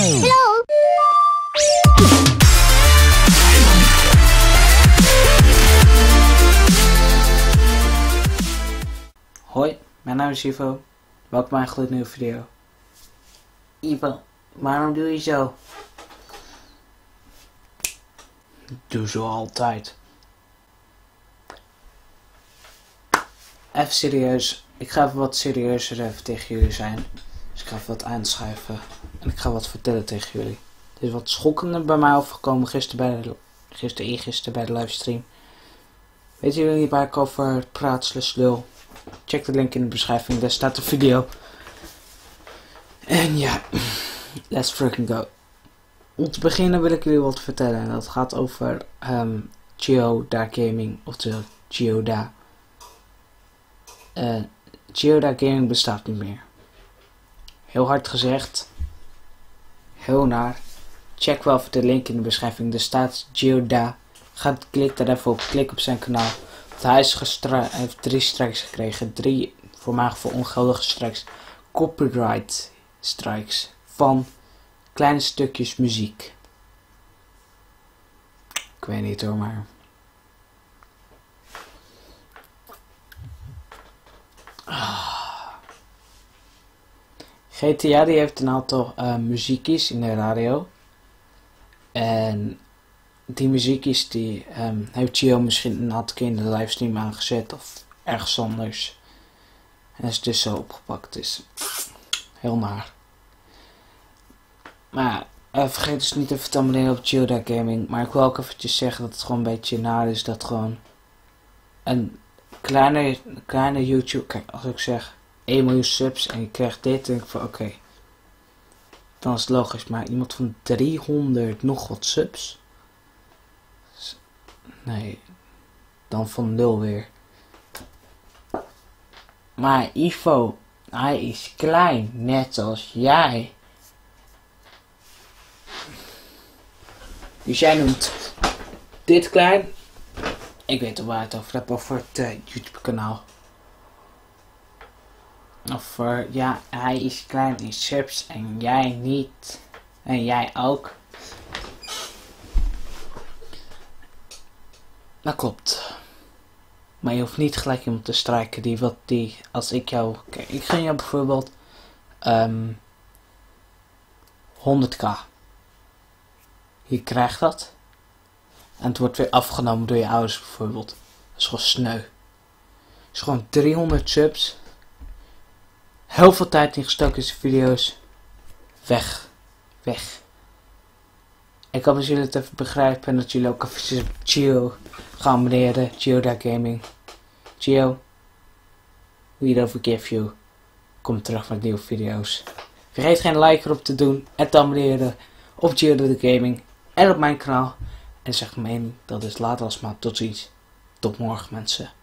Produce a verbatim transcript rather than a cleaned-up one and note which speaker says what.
Speaker 1: Hello.
Speaker 2: Hoi, mijn naam is Ivo. Welkom bij een gloednieuwe video. Ivo, waarom doe je zo? Ik doe zo altijd. Even serieus. Ik ga even wat serieuzer even tegen jullie zijn. Dus ik ga even wat aanschuiven. En ik ga wat vertellen tegen jullie. Er is wat schokkender bij mij opgekomen gisteren bij de, gisteren, eergisteren bij de livestream. Weten jullie niet waar ik over praat, slash lul? Check de link in de beschrijving, daar staat de video. En ja, let's freaking go. Om te beginnen wil ik jullie wat vertellen. En dat gaat over um, Chiyoda Gaming, oftewel Chiyoda. Uh, Chiyoda Gaming bestaat niet meer. Heel hard gezegd. Heel naar. Check wel even de link in de beschrijving. Er staat Chiyoda. Ga klik daar even op. Klik op zijn kanaal. Want hij is gestra heeft drie strikes gekregen. Drie voor mij voor ongeldige strikes. Copyright strikes. Van kleine stukjes muziek. Ik weet niet hoor, maar... G T A die heeft een aantal uh, muziekjes in de radio. En die muziekjes die um, heeft Chiyo misschien een aantal keer in de livestream aangezet of ergens anders. En is dus zo opgepakt. Dus heel naar. Maar uh, vergeet dus niet te vertellen op Chiyoda Gaming. Maar ik wil ook eventjes zeggen dat het gewoon een beetje naar is dat gewoon een kleine, kleine YouTube, kijk als ik zeg één miljoen subs en je krijgt dit, denk ik van oké. Okay, dan is het logisch, maar iemand van driehonderd nog wat subs? Nee, dan van nul weer. Maar Ivo, hij is klein, net als jij. Dus jij noemt dit klein. Ik weet al waar het over heb, over het uh, YouTube kanaal. Of uh, ja, hij is klein in subs en jij niet. En jij ook. Dat klopt. Maar je hoeft niet gelijk iemand te strijken die wat die, als ik jou, kijk, ik gun jou bijvoorbeeld um, honderd k. Je krijgt dat. En het wordt weer afgenomen door je ouders bijvoorbeeld. Dat is gewoon sneu. Het is gewoon driehonderd subs. Heel veel tijd in gestoken in zijn video's. Weg. Weg. Ik hoop dat jullie het even begrijpen en dat jullie ook even op Chiyo gaan abonneren. Chiyoda Gaming. Chiyo. We don't forgive you. Kom terug met nieuwe video's. Vergeet geen like erop te doen en te abonneren op Chiyoda Gaming en op mijn kanaal. En zeg mijn mening, dat is later als maar tot ziens. Tot morgen mensen.